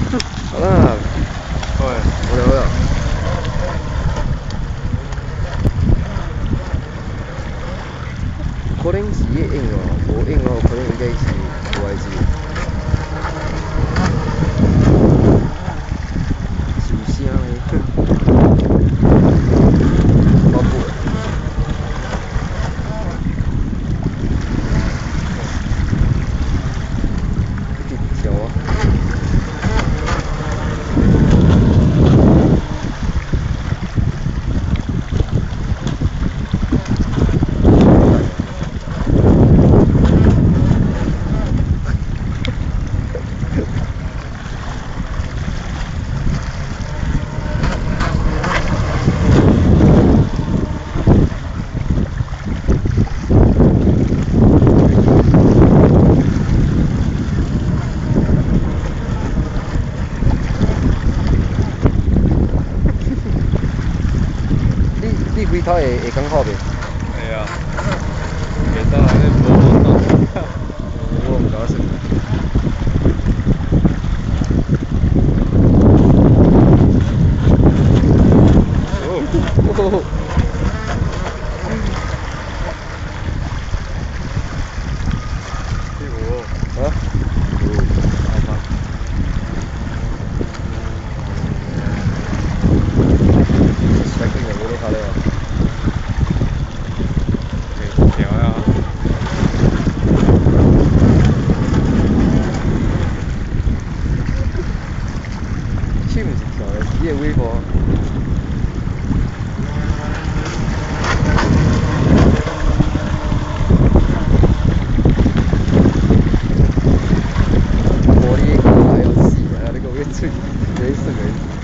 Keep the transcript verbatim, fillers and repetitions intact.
好啦， 喂， 好了好了。可能是迄影哦，无影哦，可能应该是无爱子。是声的，我不会。一条啊。你规头会会讲好袂？ 会啊，袂当安尼无无当。 我唔敢说。哦。 第五。 啊？ 好吧。 甩紧个无落卡了。 袂调啊。 手毋是跳的，是伊个尾巴。玻璃个还要死啊！你个尾嘴，没事没事。